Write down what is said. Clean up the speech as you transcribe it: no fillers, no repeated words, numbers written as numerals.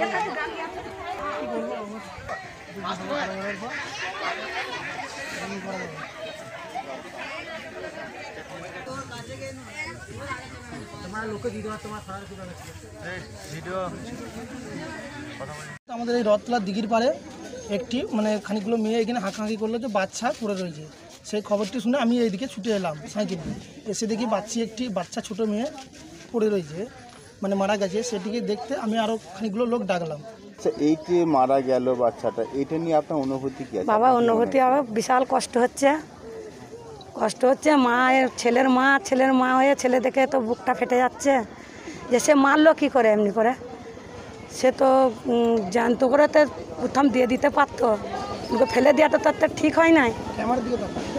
আমাদের এই রথতলা দিঘির পাড়ে একটি মানে খানিকগুলো মেয়ে এখানে হাঁকাহাঁকি করলো যে বাচ্চা পড়ে রয়েছে। সেই খবরটি শুনে আমি এইদিকে ছুটে এলাম সাইকেল নিয়ে। এসে দেখি একটি বাচ্চা ছোট মেয়ে পড়ে রয়েছে, মানে মারা গেছে। সেটিকে দেখতে আমি আরও খানিকগুলো লোক ডাকলাম। এই যে মারা গেল বাচ্চাটা, এটা নিয়ে আপনার অনুভূতি কি আছে? বাবা অনুভূতি হবে বিশাল কষ্ট হচ্ছে। ছেলের মা হয়ে ছেলে দেখে তো বুকটা ফেটে যাচ্ছে যে সে মারলো কী করে এমনি করে। সে তো জ্যান্ত করে তো প্রথম দিয়ে দিতে পারতো, ফেলে দেওয়াটা তো ঠিক হয় নাই। আমার দিকে